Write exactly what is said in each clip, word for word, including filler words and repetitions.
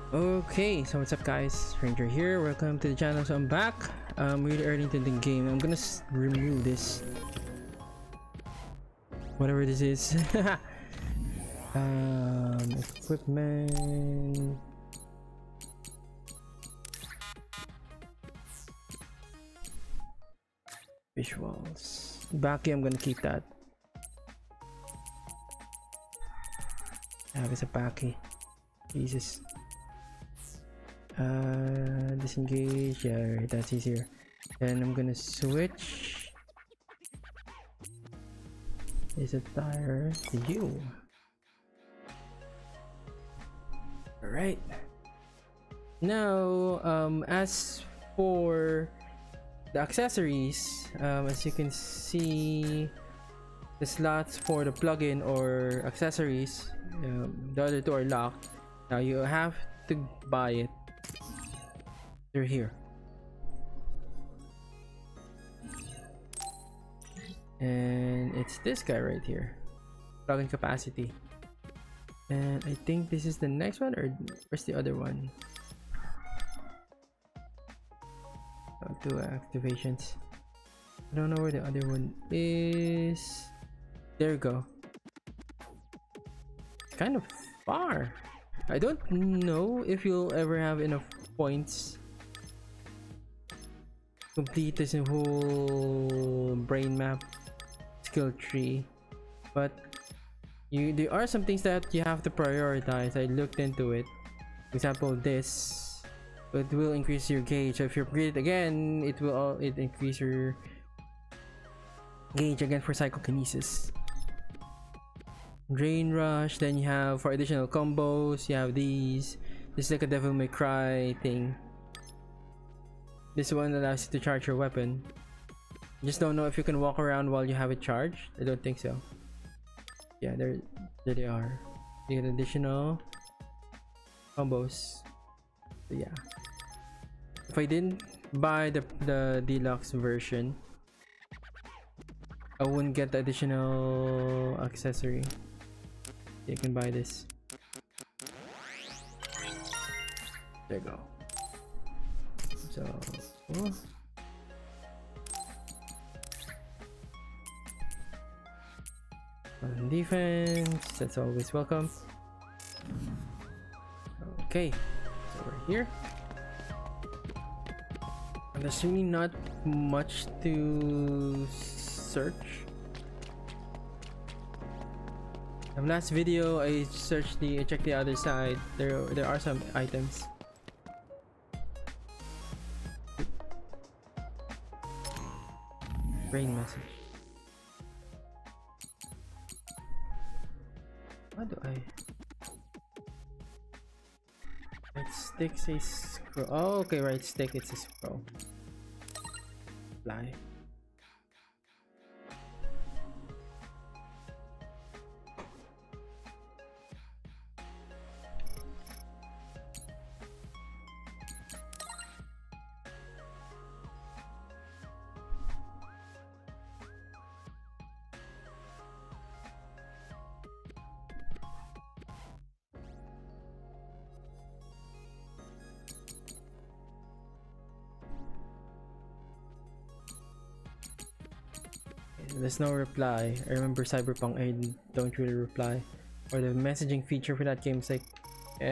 Okay, so what's up guys, Stranger here, welcome to the channel. So I'm back, um, really early into the game. I'm gonna s remove this, whatever this is. um, equipment. Visuals. Backy, I'm gonna keep that. Have is a Backy. Jesus. Uh, disengage. Yeah, that's easier. Then I'm gonna switch. Is a tire to you. Alright. Now, um, as for the accessories, um, as you can see, the slots for the plugin or accessories, um, the other two are locked. Now you have to buy it. They're here. And it's this guy right here. Plugin capacity. And I think this is the next one, or where's the other one? Oh, two activations. I don't know where the other one is. There you go. Kind of far. I don't know if you'll ever have enough points to complete this whole brain map skill tree, but you there are some things that you have to prioritize. I looked into it. For example, this, it will increase your gauge. So if you upgrade it again, it will it increase your gauge again for psychokinesis. Drain rush. Then you have for additional combos, you have these. This is like a Devil May Cry thing. This one allows you to charge your weapon. Just don't know if you can walk around while you have it charged. I don't think so. Yeah, there, there they are. You get additional combos. So yeah. If I didn't buy the the deluxe version, I wouldn't get the additional accessory. You can buy this. There you go. So, oh. On defense, that's always welcome. Okay, so we're here. And there's really not much to search. The last video I searched the I checked the other side. There there are some items. Brain message. How do I? Right stick says scroll. Oh, okay, right stick it's a scroll. Fly. There's no reply. I remember Cyberpunk, I don't really reply. Or the messaging feature for that game is like, eh.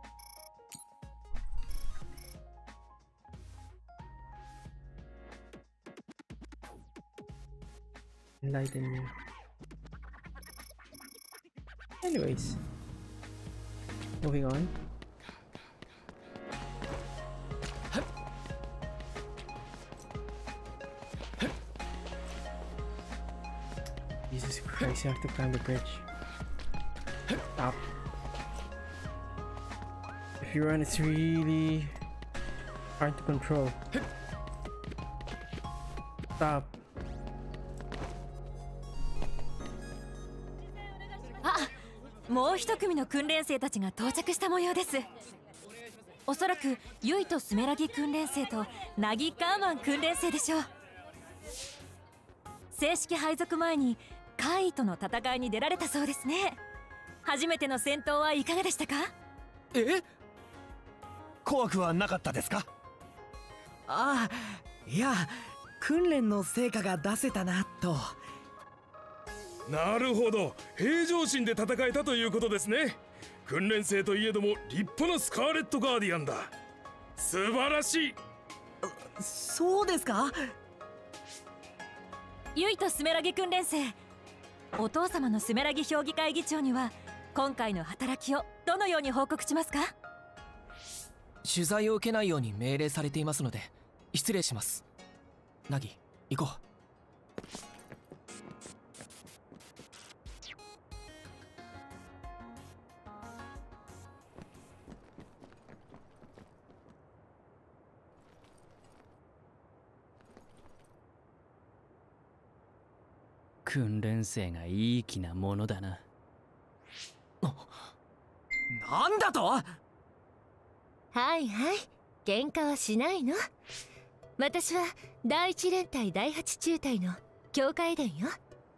Enlighten me. Anyways, moving on. Jesus Christ, you have to climb the bridge. Stop. If you run, it's really hard to control. Stop. Ah, もう一組の訓練生たちが到着した模様です。おそらくユイとスメラギ訓練生とナギカーマン訓練生でしょう。正式配属前に怪異との戦いに出られたそうですね。初めての戦闘はいかがでしたか？ え？ 怖くはなかったですか？ ああ、いや、訓練の成果が出せたなと。 なるほど、平常心で戦えたということですね。訓練生といえども立派なスカーレットガーディアンだ。素晴らしい。 そうですか？ ユイとスメラギ訓練生、お父様のスメラギ評議会議長には今回の働きをどのように報告しますか？ 取材を受けないように命令されていますので失礼します。ナギ、行こう。 訓練生がいい気なものだな。 なんだと？ はいはい、喧嘩はしないの。私は第一連隊第八中隊の境界伝よ。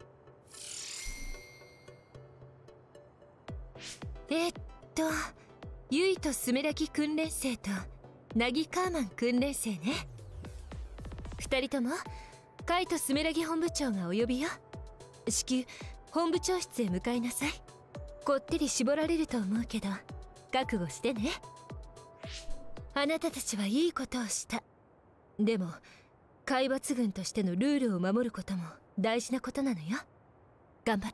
えっとユイとスメラギ訓練生とナギカーマン訓練生ね。二人ともカイとスメラギ本部長がお呼びよ。至急本部長室へ向かいなさい。こってり絞られると思うけど覚悟してね。あなたたちはいいことをした。でも海抜軍としてのルールを守ることも大事なことなのよ。頑張って。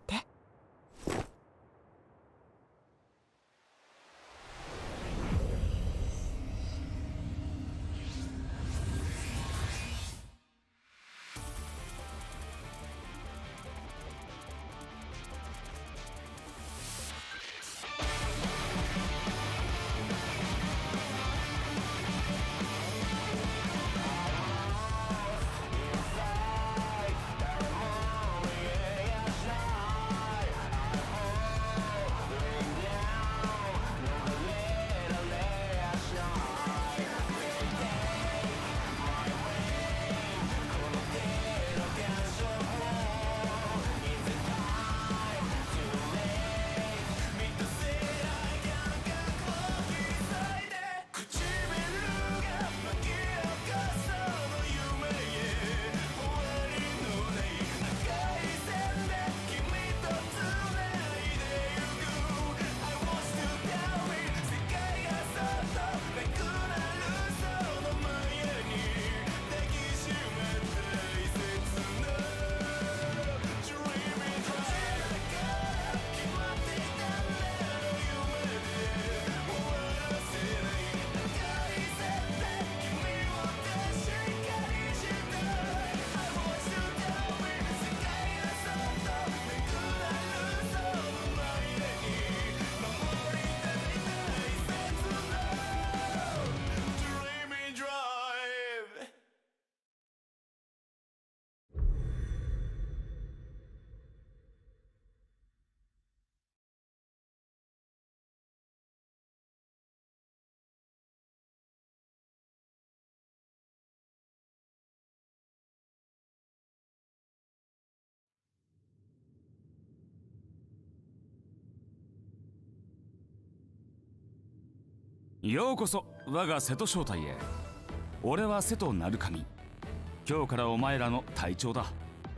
ようこそ我が瀬戸正体へ。俺は瀬戸鳴神。今日からお前らの隊長だ。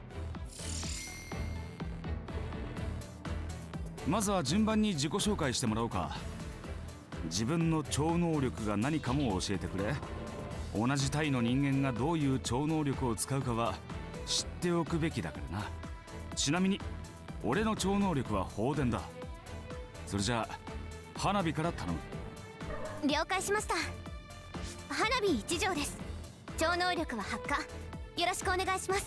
まずは順番に自己紹介してもらおうか。自分の超能力が何かも教えてくれ。同じ隊の人間がどういう超能力を使うかは知っておくべきだからな。ちなみに俺の超能力は放電だ。それじゃあ花火から頼む。 了解しました。花火一条です。超能力は発火。よろしくお願いします。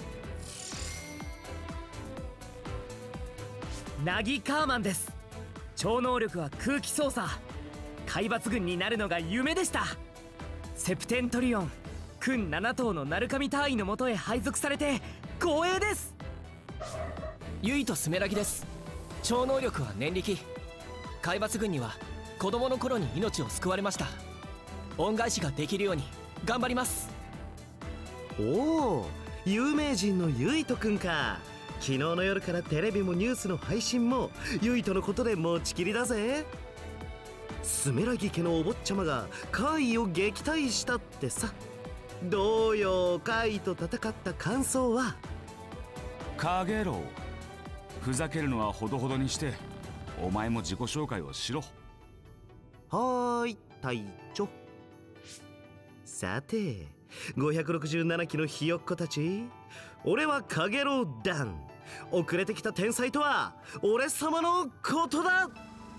ナギカーマンです。超能力は空気操作。海抜軍になるのが夢でした。セプテントリオン訓なな頭の鳴神隊員のもとへ配属されて光栄です。 ユイとスメラギです。超能力は念力。海抜軍には子供の頃に命を救われました。恩返しができるように頑張ります。 おお、有名人のユイトくんか。昨日の夜からテレビもニュースの配信もユイトのことで持ちきりだぜ。 スメラギ家のお坊ちゃまがカイを撃退したってさ。どうよ、カイと戦った感想は。 カゲロウ、ふざけるのはほどほどにして、お前も自己紹介をしろ。 はーい、隊長。さて、ごひゃくろくじゅうななきのひよっこたち、俺はカゲロウダン。遅れてきた天才とは俺様のことだ。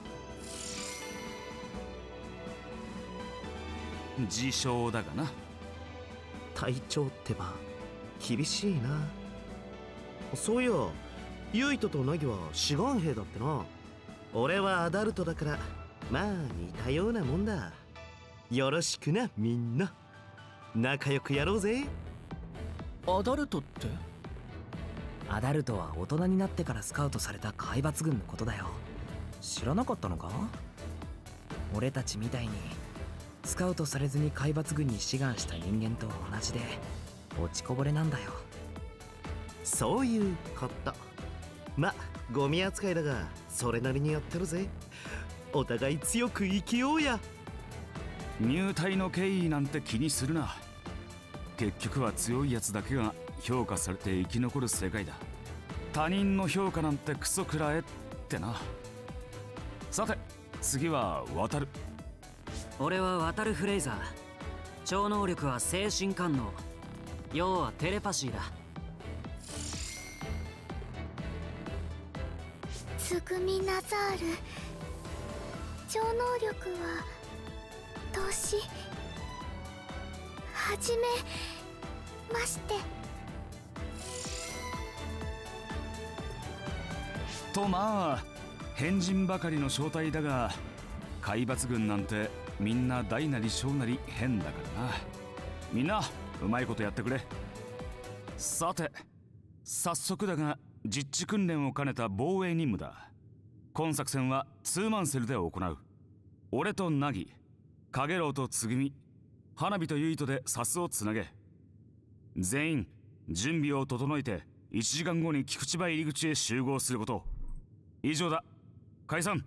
自称だがな。 隊長ってば厳しいな。そういや、ユイトとナギは志願兵だってな。俺はアダルトだから、まあ似たようなもんだ。よろしくな、みんな。仲良くやろうぜ。 アダルトって？ アダルトは大人になってからスカウトされた海抜軍のことだよ。知らなかったのか？俺たちみたいにスカウトされずに海抜軍に志願した人間と同じで落ちこぼれなんだよ。 そういうこと。ま、ゴミ扱いだがそれなりにやってるぜ。お互い強く生きようや。 入隊の経緯なんて気にするな。結局は強いやつだけが評価されて生き残る世界だ。他人の評価なんてクソくらえってな。さて次は渡る。 俺は渡るフレイザー。超能力は精神感応、要はテレパシーだ。 つぐみナザール。超能力は年はじめまして。 とまあ変人ばかりの正体だが、海抜軍なんてみんな大なり小なり変だからな。みんなうまいことやってくれ。さて早速だが実地訓練を兼ねた防衛任務だ。今作戦はツーマンセルで行う。俺とナギ、カゲロウとつぐみ、花火とユイトでサスをつなげ。全員準備を整えていちじかんごに菊池場入り口へ集合すること。以上だ。解散。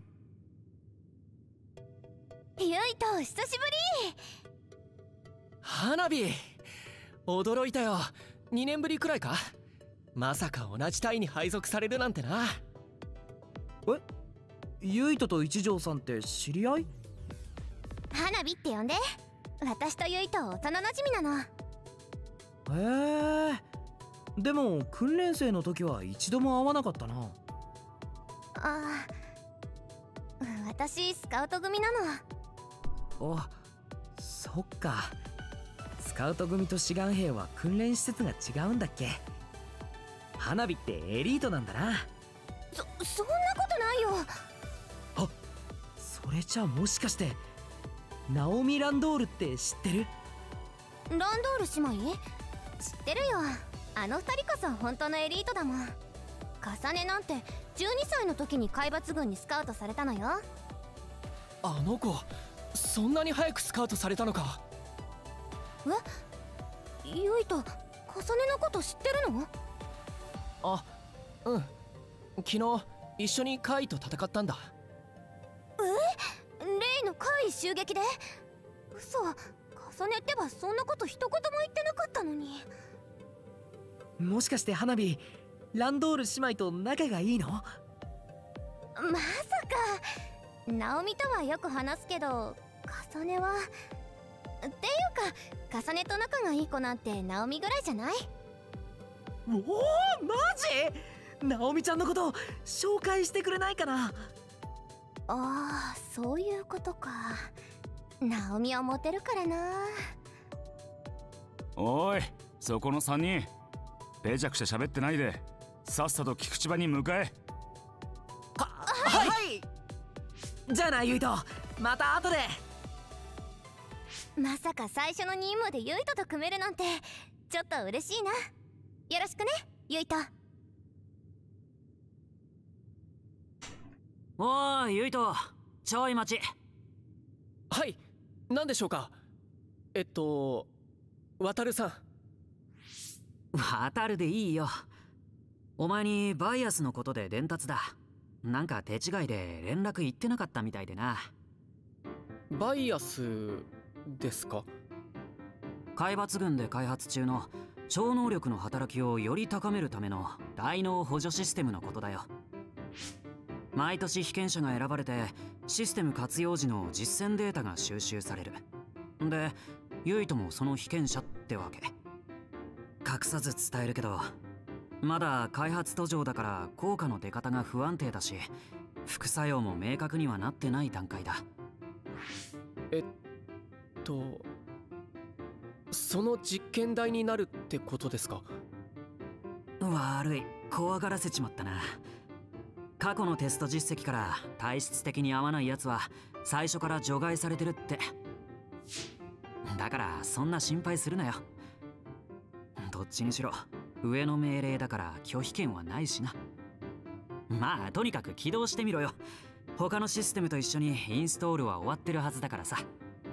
ユイト久しぶり。 花火驚いたよ。にねんぶりくらいか。まさか同じ隊に配属されるなんてな。 え、ユイトと一条さんって知り合い？ 花火って呼んで。私とユイト幼なじみなの。 へえ。でも訓練生の時は一度も会わなかったな。 ああ、私スカウト組なの。 お、そっか。スカウト組と志願兵は訓練施設が違うんだっけ？花火ってエリートなんだな。 そ、そんなことないよ。 あ、それじゃあもしかしてナオミ・ランドールって知ってる？ ランドール姉妹？知ってるよ。あの二人こそ本当のエリートだもん。重ねなんてじゅうにさいの時に海抜軍にスカウトされたのよ。 あの子そんなに早くスカウトされたのか。 え、ユイト重ねのこと知ってるの？ あ、うん。昨日一緒にカイと戦ったんだ。 え、レイの怪異襲撃で？嘘、重ねってばそんなこと一言も言ってなかったのに。 もしかして花火ランドール姉妹と仲がいいの？ まさか。ナオミとはよく話すけど重ねは。っていうか重ねと仲がいい子なんてナオミぐらいじゃない？ おお、マジ？ナオミちゃんのこと紹介してくれないかな？ ああ、そういうことか。ナオミはモテるからな。 おい、そこのさんにんべちゃくちゃ喋ってないでさっさと菊池場に向かえ。 は、はい、はい、じゃあなユイト、また後で。 まさか最初の任務でユイトと組めるなんてちょっと嬉しいな。よろしくねユイト。 おーいユイト、ちょい待ち。 はい、何でしょうか？えっと渡るさん。 渡るでいいよ。お前にバイアスのことで伝達だ。なんか手違いで連絡行ってなかったみたいでな。 バイアスですか？ 海抜軍で開発中の超能力の働きをより高めるための大脳補助システムのことだよ。毎年被験者が選ばれてシステム活用時の実践データが収集される。で、ユイトもその被験者ってわけ。隠さず伝えるけど、まだ開発途上だから効果の出方が不安定だし、副作用も明確にはなってない段階だ。 えっとその実験台になるってことですか？ 悪い、怖がらせちまったな。過去のテスト実績から体質的に合わないやつは最初から除外されてるって。だからそんな心配するなよ。どっちにしろ上の命令だから拒否権はないしな。まあとにかく起動してみろよ。他のシステムと一緒にインストールは終わってるはずだからさ。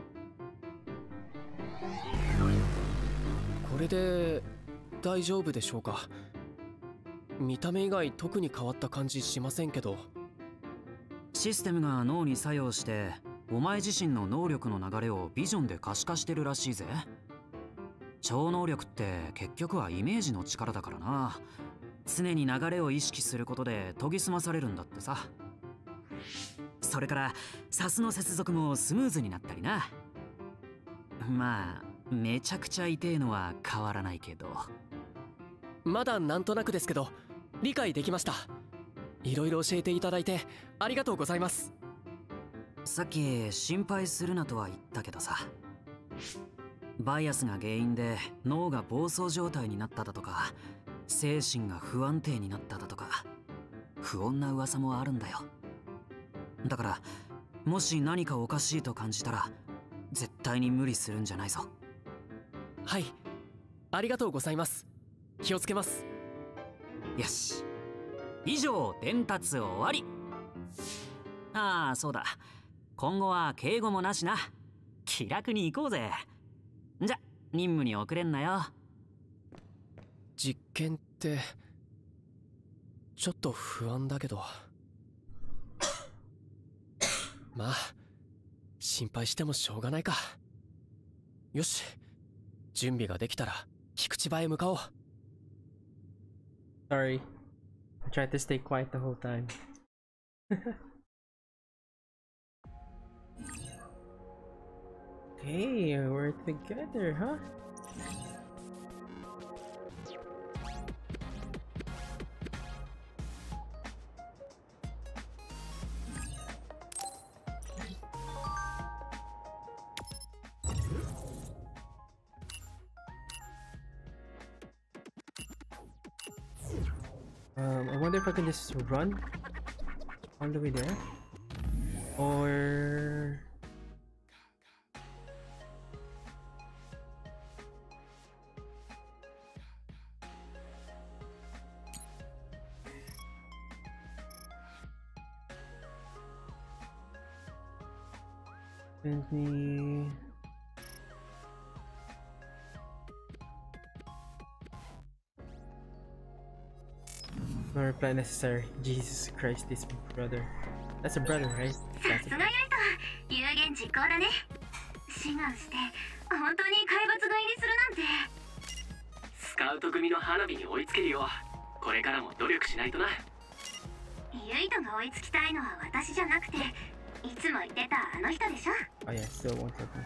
これで大丈夫でしょうか？見た目以外特に変わった感じしませんけど。 システムが脳に作用してお前自身の能力の流れをビジョンで可視化してるらしいぜ。超能力って結局はイメージの力だからな。常に流れを意識することで研ぎ澄まされるんだってさ。それからサスの接続もスムーズになったりな。まあめちゃくちゃ痛えのは変わらないけど。 まだなんとなくですけど理解できました。いろいろ教えていただいてありがとうございます。 さっき心配するなとは言ったけどさ、バイアスが原因で脳が暴走状態になっただとか、精神が不安定になっただとか、不穏な噂もあるんだよ。だからもし何かおかしいと感じたら絶対に無理するんじゃないぞ。 はい、ありがとうございます。気をつけます。 よし、以上伝達終わり。ああそうだ、今後は敬語もなしな。気楽に行こうぜ。じゃ任務に遅れんなよ。 実験ってちょっと不安だけどまあ心配してもしょうがないか。よし、準備ができたら菊池場へ向かおう。 Sorry, I tried to stay quiet the whole time. Hey, we're together, huh? Um, I wonder if I can just run all the way there, or let me. No reply necessary. Jesus Christ, this brother. That's a brother, right? さすがユイト、有言実行だね。志願して本当に海抜が入りするなんて。 スカウト組の花火に追いつけるようこれからも努力しないとな。 ユイトが追いつきたいのは私じゃなくて、いつも言ってたあの人でしょ。 Oh yeah, still one second.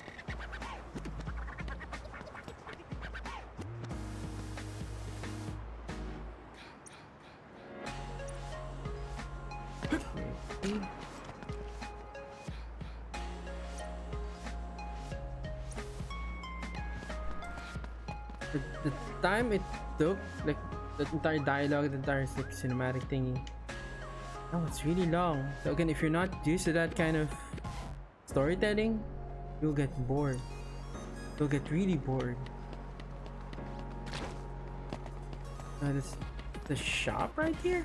The, the time it took, like the entire dialogue, the entire like, cinematic thingy, oh, it's really long. So again, if you're not used to that kind of storytelling, you'll get bored. You'll get really bored. Uh, this the shop right here.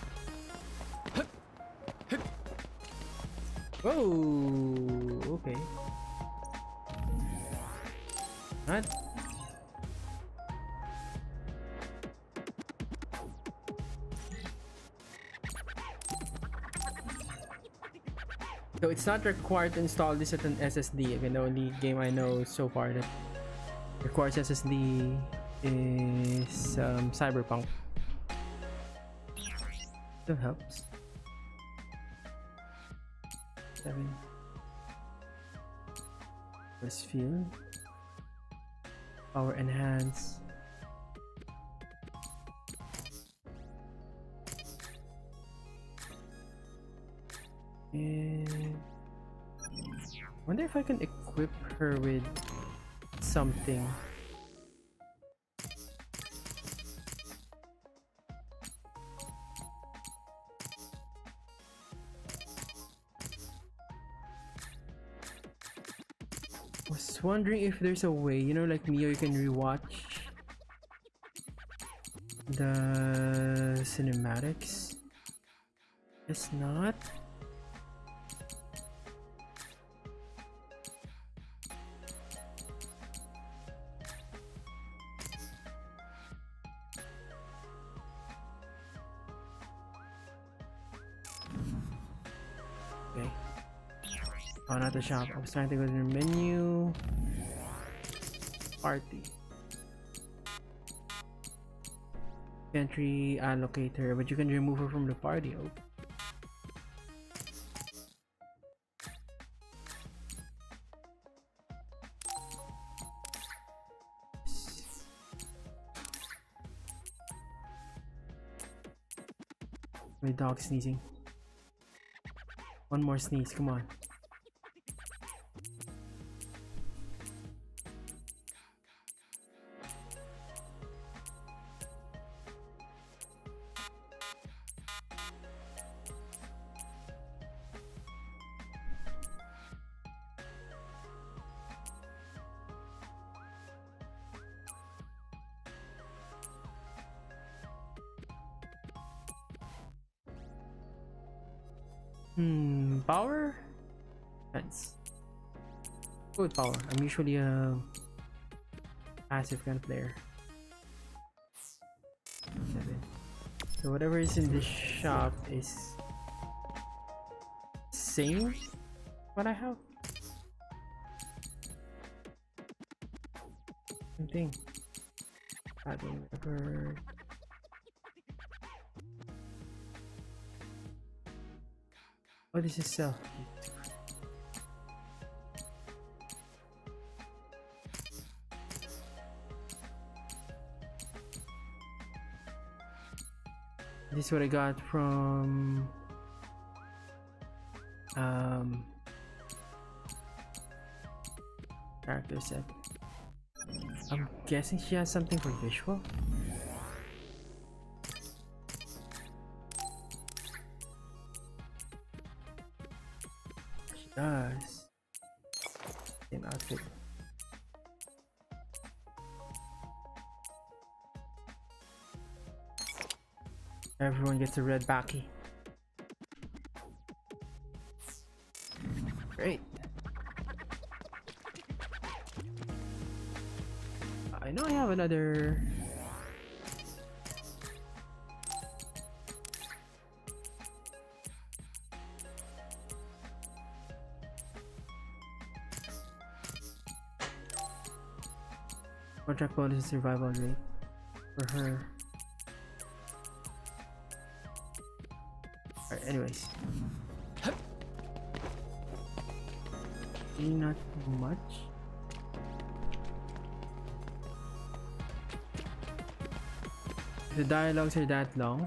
Whoa. Okay. What? So it's not required to install this at an S S D. Again, the only game I know so far that requires S S D is um, Cyberpunk. Still helps. Seven. Force field. Power enhance. And wonder if I can equip her with something. Was wondering if there's a way, you know, like Neo, you can rewatch the cinematics. It's not. Okay. Oh, not the shop. I was trying to go to the menu. Party. Entry allocator, but you can remove her from the party. Oh. My dog sneezing. One more sneeze, come on. Hmm, power? Defense. Go with power. I'm usually a passive kind of player. Seven. So whatever is in this shop is same what I have. Same thing. Adding record. Oh, this is self. This is what I got from um character set. I'm guessing she has something for visual. She does. Same outfit. Everyone gets a red backy. Great. I know I have another. Contract bonus and survival rate for her. Alright, anyways. Not much. If the dialogues are that long,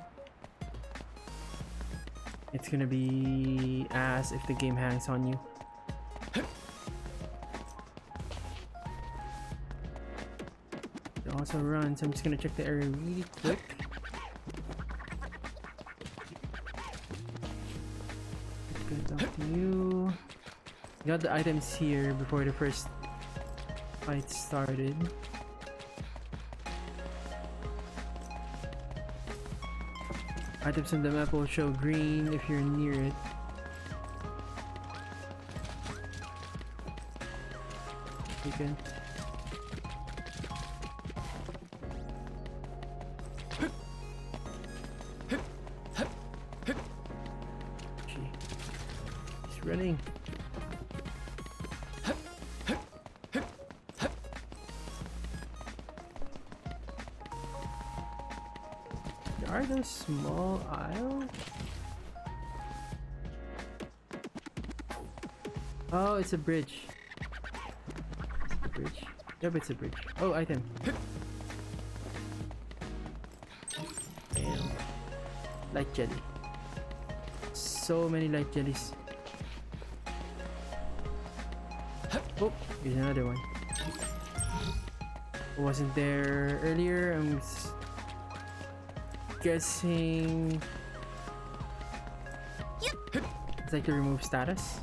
it's gonna be ass if the game hangs on you. It also runs, so I'm just gonna check the area really quick. Good talk to you. Got the items here before the first fight started. Items on the map will show green if you're near it. Taken. running. Are those small aisles? Oh, it's a bridge. It's a bridge. Yep, it's a bridge. Oh, item. Damn. Light jelly. So many light jellies. Oh, here's another one. Wasn't there earlier. I'm guessing it's like to remove status.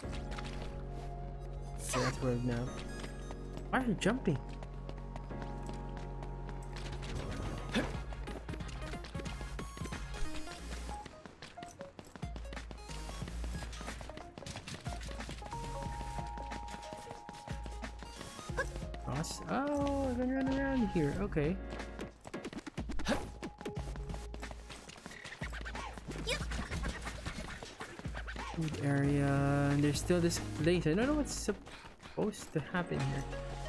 So that's where now. Why are you jumping? Cross. Oh, I can run around here. Okay. Food area, and there's still this place. I don't know what's supposed to happen here.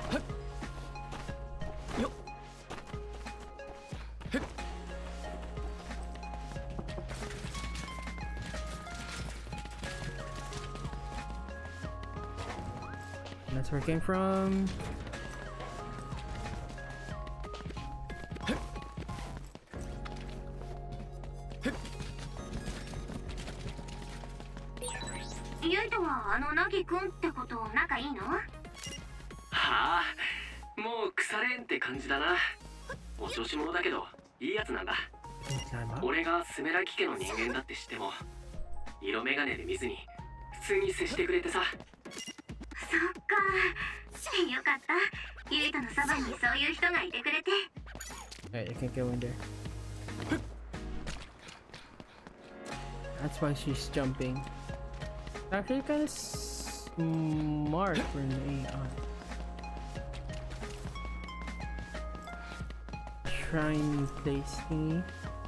That's where it came from. はあ、もう腐れんって感じだな。お調子者だけどいいやつなんだ。俺がスメラギ家の人間だって知っても色眼鏡で見ずに普通に接してくれてさ。 そっか、よかった。ユイトのそばにそういう人がいてくれて。 Alright, I can't go in there. That's why she's jumping. Actually, kind of smart for an A I. Shrine place thingy.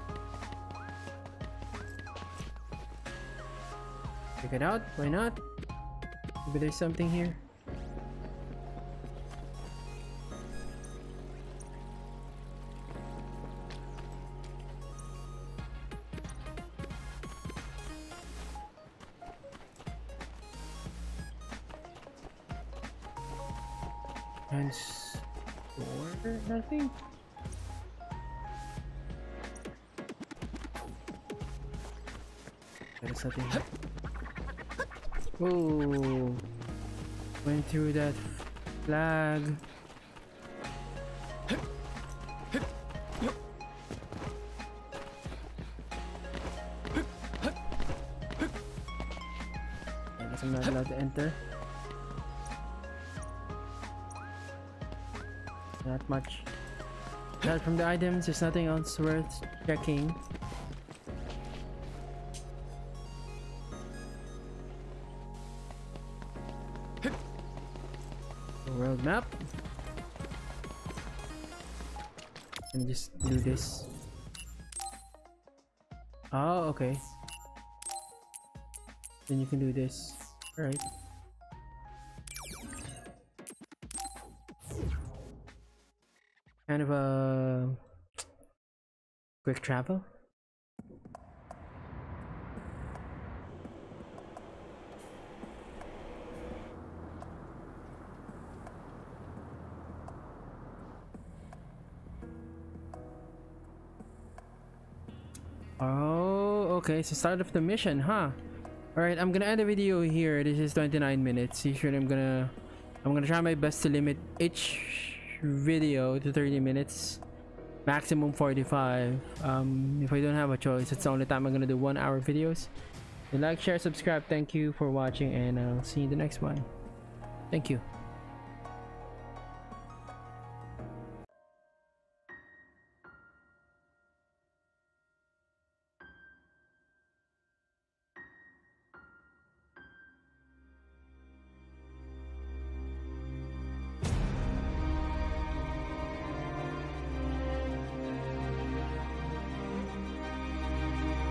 Check it out. Why not? Maybe there's something here. And store nothing. There's something here. Oh, went through that flag. I guess I'm not allowed to enter. Not much. Aside from the items, there's nothing else worth checking. The world map. And just do this. Oh, okay. Then you can do this. Alright. Kind of a quick travel. Oh, okay. So start of the mission, huh? All right, I'm gonna end the video here. This is twenty-nine minutes. Usually, I'm gonna, I'm gonna try my best to limit each video to thirty minutes, maximum forty-five. Um if I don't have a choice, it's the only time I'm gonna do one hour videos. So like, share, subscribe. Thank you for watching, and I'll see you in the next one. Thank you.